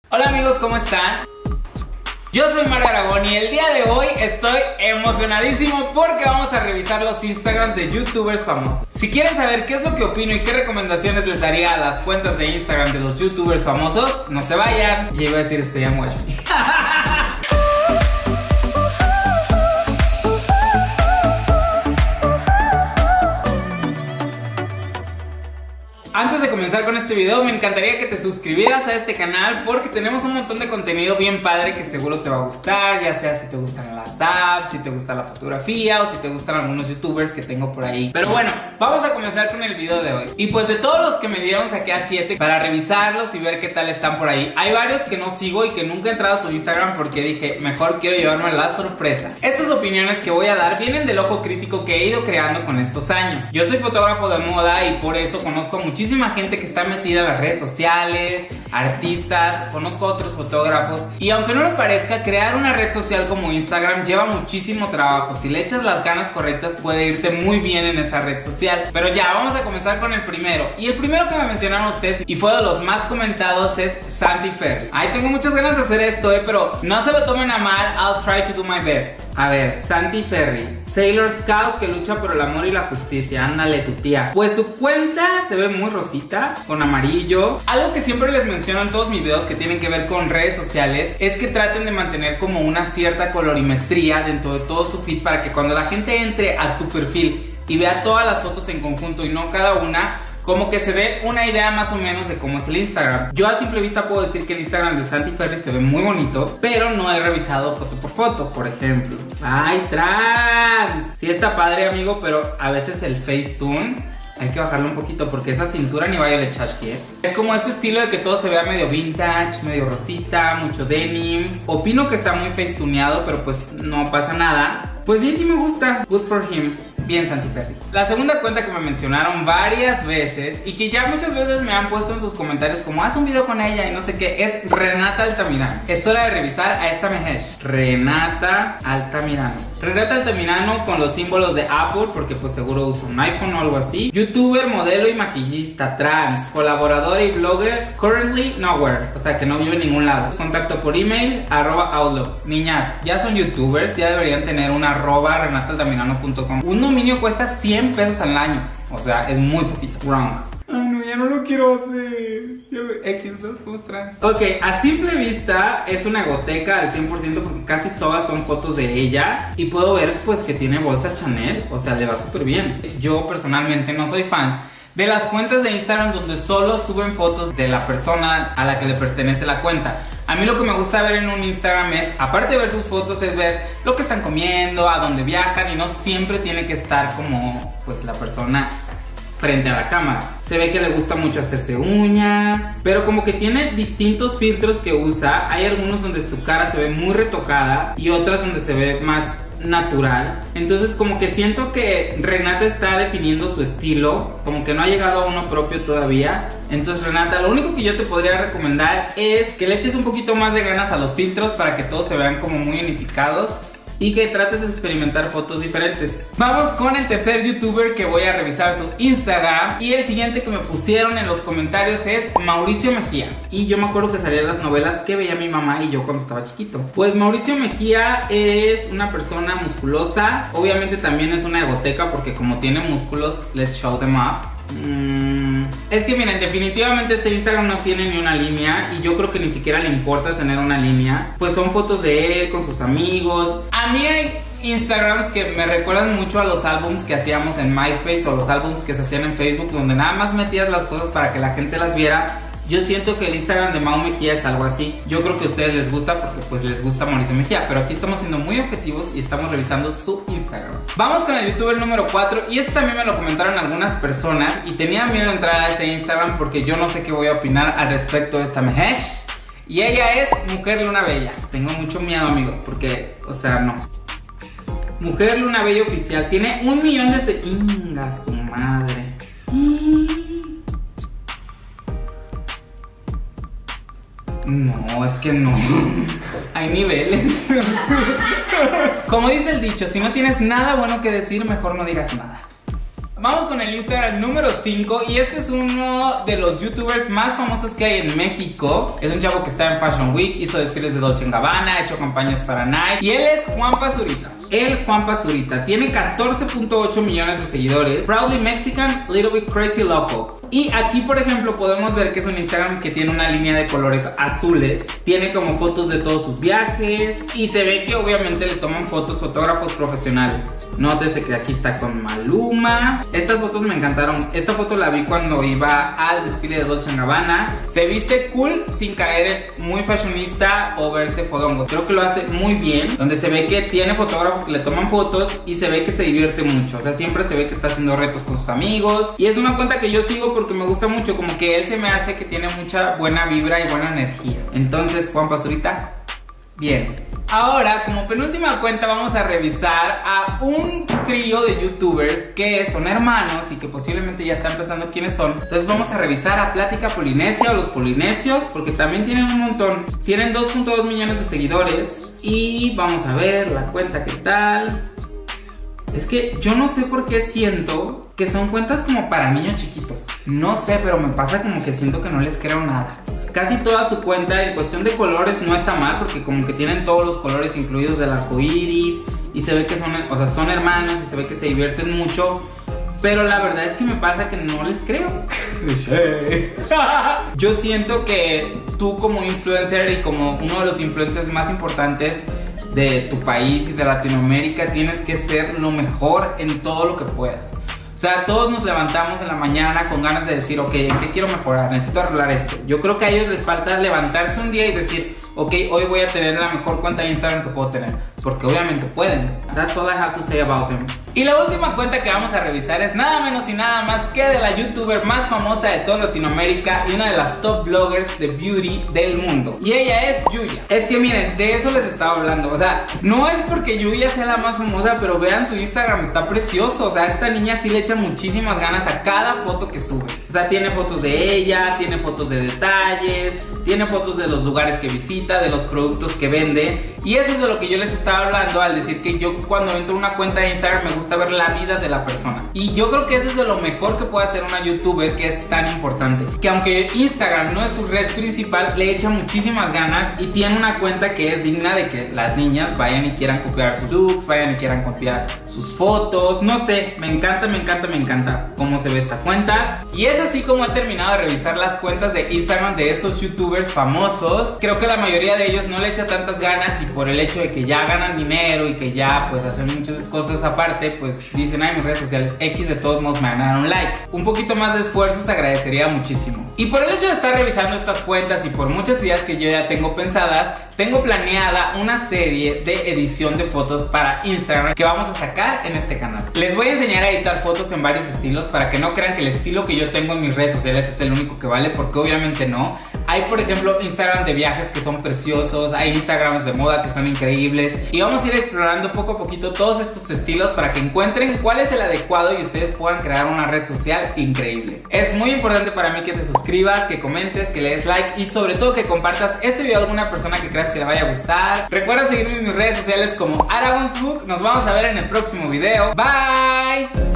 Hola amigos, ¿cómo están? Yo soy Mario Aragón y el día de hoy estoy emocionadísimo porque vamos a revisar los Instagrams de youtubers famosos. Si quieren saber qué es lo que opino y qué recomendaciones les haría a las cuentas de Instagram de los youtubers famosos, no se vayan. Y iba a decir Stay Watch Me. Antes de comenzar con este video, me encantaría que te suscribieras a este canal porque tenemos un montón de contenido bien padre que seguro te va a gustar, ya sea si te gustan las apps, si te gusta la fotografía o si te gustan algunos youtubers que tengo por ahí. Pero bueno, vamos a comenzar con el video de hoy. Y pues de todos los que me dieron saqué a 7 para revisarlos y ver qué tal están por ahí. Hay varios que no sigo y que nunca he entrado a su Instagram porque dije, mejor quiero llevarme la sorpresa. Estas opiniones que voy a dar vienen del ojo crítico que he ido creando con estos años. Yo soy fotógrafo de moda y por eso conozco muchísima gente que está metida en las redes sociales, artistas, conozco a otros fotógrafos y aunque no me parezca, crear una red social como Instagram lleva muchísimo trabajo. Si le echas las ganas correctas puede irte muy bien en esa red social. Pero ya, vamos a comenzar con el primero. Y el primero que me mencionaron ustedes y fue de los más comentados es Santi Ferry. Ay, tengo muchas ganas de hacer esto, pero no se lo tomen a mal, I'll try to do my best. A ver, Santi Ferry, Sailor Scout que lucha por el amor y la justicia. Ándale, tu tía. Pues su cuenta se ve muy rosita, con amarillo. Algo que siempre les menciono en todos mis videos que tienen que ver con redes sociales es que traten de mantener como una cierta colorimetría dentro de todo su feed para que cuando la gente entre a tu perfil y vea todas las fotos en conjunto y no cada una, como que se dé una idea más o menos de cómo es el Instagram. Yo a simple vista puedo decir que el Instagram de Santi Ferry se ve muy bonito, pero no he revisado foto por foto, por ejemplo. ¡Ay, trans! Sí está padre, amigo, pero a veces el Facetune hay que bajarlo un poquito porque esa cintura ni Violet Chachki, ¿eh? Es como este estilo de que todo se vea medio vintage, medio rosita, mucho denim. Opino que está muy facetuneado, pero pues no pasa nada. Pues sí me gusta. Good for him. Bien, Santi Ferry. La segunda cuenta que me mencionaron varias veces y que ya muchas veces me han puesto en sus comentarios como haz un video con ella y no sé qué, es Renata Altamirano. Es hora de revisar a esta mejesh. Renata Altamirano. Renata Altamirano con los símbolos de Apple porque pues seguro usa un iPhone o algo así. Youtuber, modelo y maquillista, trans, colaboradora y blogger, currently nowhere, o sea que no vive en ningún lado. Contacto por email, @outlook. Niñas, ya son youtubers, ya deberían tener una @renataaltamirano.com. Un dominio cuesta 100 pesos al año, o sea, es muy poquito. Wrong. Ay no, ya no lo quiero hacer. X2, ¿cómo trans? Ok, a simple vista es una goteca al 100% porque casi todas son fotos de ella. Y puedo ver pues que tiene bolsa Chanel, o sea, le va súper bien. Yo personalmente no soy fan de las cuentas de Instagram donde solo suben fotos de la persona a la que le pertenece la cuenta. A mí lo que me gusta ver en un Instagram es, aparte de ver sus fotos, es ver lo que están comiendo, a dónde viajan y no siempre tiene que estar como pues la persona frente a la cámara. Se ve que le gusta mucho hacerse uñas, pero como que tiene distintos filtros que usa. Hay algunos donde su cara se ve muy retocada y otras donde se ve más natural. Entonces como que siento que Renata está definiendo su estilo, como que no ha llegado a uno propio todavía. Entonces Renata, lo único que yo te podría recomendar es que le eches un poquito más de ganas a los filtros para que todos se vean como muy unificados y que trates de experimentar fotos diferentes. Vamos con el tercer youtuber que voy a revisar su Instagram. Y el siguiente que me pusieron en los comentarios es Mauricio Mejía. Y yo me acuerdo que salían las novelas que veía mi mamá y yo cuando estaba chiquito. Pues Mauricio Mejía es una persona musculosa. Obviamente también es una egoteca porque como tiene músculos, let's show them off. Es que miren, definitivamente este Instagram no tiene ni una línea y yo creo que ni siquiera le importa tener una línea. Pues son fotos de él con sus amigos. A mí hay Instagrams que me recuerdan mucho a los álbums que hacíamos en MySpace o los álbums que se hacían en Facebook donde nada más metías las cosas para que la gente las viera. Yo siento que el Instagram de Mau Mejía es algo así. Yo creo que a ustedes les gusta porque pues les gusta Mauricio Mejía, pero aquí estamos siendo muy objetivos y estamos revisando su Instagram. Vamos con el youtuber número 4 y este también me lo comentaron algunas personas y tenía miedo de entrar a este Instagram porque yo no sé qué voy a opinar al respecto de esta mejesh. Y ella es Mujer Luna Bella. Tengo mucho miedo, amigos, porque, o sea, no. Mujer Luna Bella oficial tiene 1 millón de seguidores. Su madre. No, es que no. Hay niveles. Como dice el dicho, si no tienes nada bueno que decir, mejor no digas nada. Vamos con el Instagram número 5 y este es uno de los youtubers más famosos que hay en México. Es un chavo que está en Fashion Week, hizo desfiles de Dolce & Gabbana, ha hecho campañas para Nike y él es Juan Pazurita. Juan Pazurita tiene 14.8 millones de seguidores. Proudly Mexican, Little Bit Crazy Loco. Y aquí, por ejemplo, podemos ver que es un Instagram que tiene una línea de colores azules. Tiene como fotos de todos sus viajes y se ve que obviamente le toman fotos fotógrafos profesionales. Nótese que aquí está con Maluma. Estas fotos me encantaron. Esta foto la vi cuando iba al desfile de Dolce & Gabbana. Se viste cool sin caer muy fashionista o verse fodongos. Creo que lo hace muy bien. Donde se ve que tiene fotógrafos que le toman fotos y se ve que se divierte mucho. O sea, siempre se ve que está haciendo retos con sus amigos. Y es una cuenta que yo sigo porque me gusta mucho. Como que él se me hace que tiene mucha buena vibra y buena energía. Entonces, Juan Pazurita, bien. Ahora, como penúltima cuenta, vamos a revisar a un trío de youtubers que son hermanos y que posiblemente ya están pensando quiénes son. Entonces vamos a revisar a Plática Polinesia o los Polinesios, porque también tienen un montón. Tienen 2.2 millones de seguidores. Y vamos a ver la cuenta qué tal. Es que yo no sé por qué siento que son cuentas como para niños chiquitos. No sé, pero me pasa como que siento que no les creo nada. Casi toda su cuenta en cuestión de colores no está mal, porque como que tienen todos los colores incluidos del arco iris y se ve que son, o sea, son hermanos y se ve que se divierten mucho. Pero la verdad es que me pasa que no les creo. Yo siento que tú como influencer y como uno de los influencers más importantes de tu país y de Latinoamérica tienes que ser lo mejor en todo lo que puedas. O sea, todos nos levantamos en la mañana con ganas de decir, ok, ¿en qué quiero mejorar? Necesito arreglar esto. Yo creo que a ellos les falta levantarse un día y decir, ok, hoy voy a tener la mejor cuenta de Instagram que puedo tener. Porque obviamente pueden. That's all I have to say about them. Y la última cuenta que vamos a revisar es nada menos y nada más que de la youtuber más famosa de toda Latinoamérica y una de las top bloggers de beauty del mundo. Y ella es Yuya. Es que miren, de eso les estaba hablando. O sea, no es porque Yuya sea la más famosa, pero vean su Instagram, está precioso. O sea, esta niña sí le echa muchísimas ganas a cada foto que sube. O sea, tiene fotos de ella, tiene fotos de detalles, tiene fotos de los lugares que visita, de los productos que vende. Y eso es de lo que yo les estaba hablando al decir que yo cuando entro a una cuenta de Instagram me gusta ver la vida de la persona. Y yo creo que eso es de lo mejor que puede hacer una youtuber, que es tan importante. Que aunque Instagram no es su red principal, le echa muchísimas ganas y tiene una cuenta que es digna de que las niñas vayan y quieran copiar sus looks, vayan y quieran copiar sus fotos. No sé, me encanta cómo se ve esta cuenta. Y es así como he terminado de revisar las cuentas de Instagram de esos youtubers famosos. Creo que la mayoría de ellos no le echa tantas ganas y por el hecho de que ya ganan dinero y que ya pues hacen muchas cosas aparte, pues dicen, ay, mis redes sociales X de todos modos me van a dar un like. Un poquito más de esfuerzo se agradecería muchísimo. Y por el hecho de estar revisando estas cuentas y por muchas ideas que yo ya tengo pensadas, tengo planeada una serie de edición de fotos para Instagram que vamos a sacar en este canal. Les voy a enseñar a editar fotos en varios estilos para que no crean que el estilo que yo tengo en mis redes sociales es el único que vale, porque obviamente no. Hay, por ejemplo, Instagram de viajes que son preciosos, hay Instagrams de moda que son increíbles y vamos a ir explorando poco a poquito todos estos estilos para que encuentren cuál es el adecuado y ustedes puedan crear una red social increíble. Es muy importante para mí que te suscribas, que comentes, que le des like y sobre todo que compartas este video a alguna persona que creas que le vaya a gustar. Recuerda seguirme en mis redes sociales como Aragonsbook. Nos vamos a ver en el próximo video. Bye.